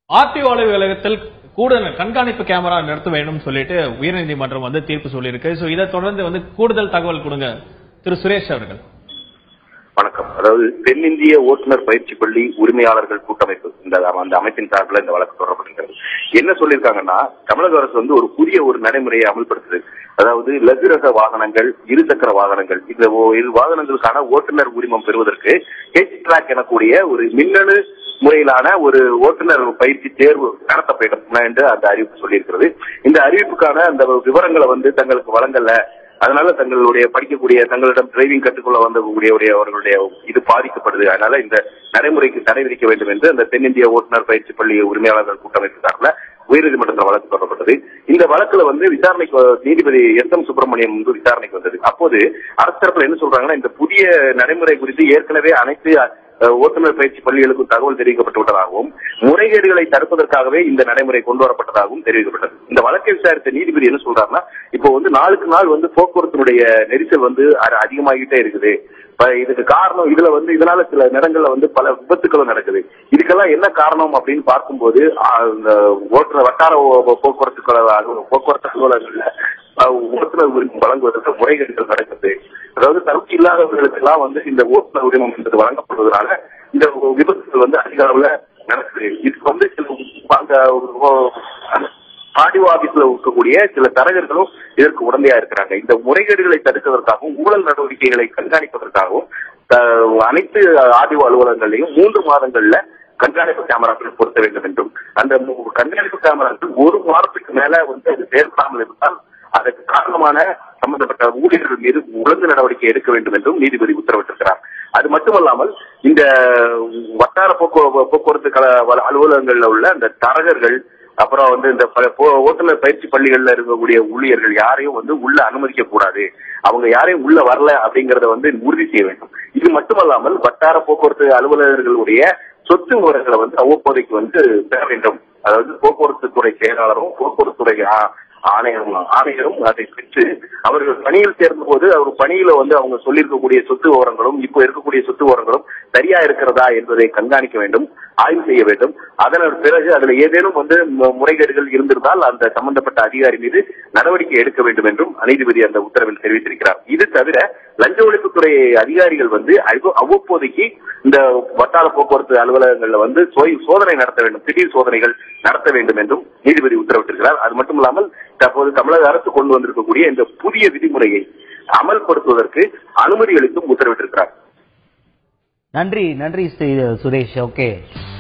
RTO அலுவலகத்தில் கூடுதல் கண்காணிப்பு கேமரா நிறுத்த வேண்டும் சொல்லிட்டு உயர்நீதிமன்றம் தீர்ப்பு சொல்லியிருக்கு. சோ இதை தொடர்ந்து கூடுதல் தகவல் கொடுங்க திரு சுரேஷ் அவர்கள். வணக்கம். அதாவது தென்னிந்திய ஓட்டுநர் பயிற்சி பள்ளி உரிமையாளர்கள் கூட்டமைப்பு அந்த அமைப்பின் சார்பில் இந்த வழக்கு தொடரப்படுகிறது. என்ன சொல்லியிருக்காங்கன்னா, தமிழக அரசு ஒரு புதிய நடைமுறையை அமல்படுத்துது. அதாவது லகுரக வாகனங்கள், இருசக்கர வாகனங்கள், இந்த இரு வாகனங்களுக்கான ஓட்டுநர் உரிமம் பெறுவதற்கு ஹெச்-டிராக் எனக்கூடிய ஒரு மின்னணு முறையிலான ஒரு ஓட்டுநர் பயிற்சி தேர்வு நடத்தப்படும் என்று அந்த அறிவிப்பு சொல்லியிருக்கிறது. இந்த அறிவிப்புக்கான அந்த விவரங்களை தங்களுக்கு வழங்கல, அதனால தங்களுடைய படிக்கக்கூடிய தங்களிடம் டிரைவிங் கற்றுக்கொள்ள அவர்களுடைய இது பாதிக்கப்படுது, அதனால இந்த நடைமுறைக்கு தடை விதிக்க வேண்டும் என்று அந்த தென்னிந்திய ஓட்டுநர் பயிற்சி பள்ளி உரிமையாளர்கள் கூட்டமைப்பு சார்பில் உயர்நீதிமன்றத்தில் வழக்கு தொடரப்பட்டது. இந்த வழக்குல விசாரணைக்கு நீதிபதி எஸ்.எம். சுப்பிரமணியம் விசாரணைக்கு வந்தது. அப்போது அரசு தரப்புல என்ன சொல்றாங்கன்னா, இந்த புதிய நடைமுறை குறித்து ஏற்கனவே அனைத்து ஓட்டுநர் பயிற்சி பள்ளிகளுக்கும் தகவல் தெரிவிக்கப்பட்டு விட்டதாகவும், முறைகேடுகளை தடுப்பதற்காகவே இந்த நடைமுறை கொண்டு வரப்பட்டதாகவும் தெரிவிக்கப்பட்டது. இந்த வழக்கை விசாரித்த நீதிபதி என்ன சொல்றாருன்னா, இப்போ நாளுக்கு நாள் போக்குவரத்தினுடைய நெரிசல் அதிகமாகிட்டே இருக்குது. இதுக்கு காரணம் இதனால சில இடங்கள்ல பல விபத்துக்களும் நடக்குது. இதுக்கெல்லாம் என்ன காரணம் அப்படின்னு பார்க்கும்போது, ஓட்டுநர் வட்டார போக்குவரத்து அலுவலகங்கள்ல ஓட்டுநர் உரிமம் வழங்குவதற்கு முறைகேடுகள் நடக்குது. அதாவது தகுதி இல்லாதவர்களுக்கு எல்லாம் இந்த ஓட்டுநர் உரிமம் என்பது வழங்கப்படுவதனால இந்த விபத்துகள் அதிக அளவுல நடக்குது. இதுக்கு சில ஆர்டிஓ ஆபீஸ்ல இருக்கக்கூடிய சில தரகர்களும் இதற்கு உடந்தையா இருக்கிறாங்க. இந்த முறைகேடுகளை தடுப்பதற்காகவும் ஊழல் நடவடிக்கைகளை கண்காணிப்பதற்காகவும் அனைத்து ஆர்டிஓ அலுவலகங்களையும் 3 மாதங்கள்ல கண்காணிப்பு கேமராக்கள் பொருத்த வேண்டும் என்றும், அந்த கண்காணிப்பு கேமராக்கள் 1 வாரத்துக்கு மேல அது செயல்படாமல் இருந்தால் அதற்கு காரணமான சம்பந்தப்பட்ட ஊழியர்கள் மீது ஒழுங்கு நடவடிக்கை எடுக்க வேண்டும் என்றும் நீதிபதி உத்தரவிட்டிருக்கிறார். அது மட்டுமல்லாமல் இந்த வட்டார போக்குவரத்து அலுவலகங்கள்ல உள்ள அந்த தரகர்கள், அப்புறம் இந்த ஓட்டுநர் பயிற்சி பள்ளிகள்ல இருக்கக்கூடிய ஊழியர்கள் யாரையும் உள்ள அனுமதிக்க கூடாது, அவங்க யாரையும் உள்ள வரல அப்படிங்கறத உறுதி செய்ய வேண்டும். இது மட்டுமல்லாமல் வட்டார போக்குவரத்து அலுவலர்களுடைய சொத்து விவரங்களை அவ்வப்போதைக்கு பெற வேண்டும். அதாவது போக்குவரத்து துறை செயலாளரும் போக்குவரத்து துறை ஆணையரும் அதை பெற்று அவர்கள் பணியில் சேர்ந்த போது அவர் பணியில அவங்க சொல்லியிருக்கக்கூடிய சொத்து விவரங்களும் இப்போ இருக்கக்கூடிய சொத்து விவரங்களும் சரியா இருக்கிறதா என்பதை கண்காணிக்க வேண்டும், ஆய்வு செய்ய வேண்டும். அதன் பிறகு அதுல ஏதேனும் முறைகேடுகள் இருந்திருந்தால் அந்த சம்பந்தப்பட்ட அதிகாரி மீது நடவடிக்கை எடுக்க வேண்டும் என்றும் நீதிபதி அந்த உத்தரவில் தெரிவித்திருக்கிறார். இது தவிர லஞ்ச ஒழிப்புத்துறை அதிகாரிகள் அவ்வப்போதைக்கு இந்த வட்டார போக்குவரத்து அலுவலகங்கள்ல சோதனை நடத்த வேண்டும், திடீர் சோதனைகள் நடத்த வேண்டும் என்றும் நீதிபதி உத்தரவிட்டிருக்கிறார். அது மட்டுமில்லாமல் தற்போது தமிழக அரசு கொண்டு வந்திருக்கக்கூடிய இந்த புதிய விதிமுறையை அமல்படுத்துவதற்கு அனுமதி அளித்தும் உத்தரவிட்டிருக்கிறார். நன்றி சுரேஷ். ஓகே.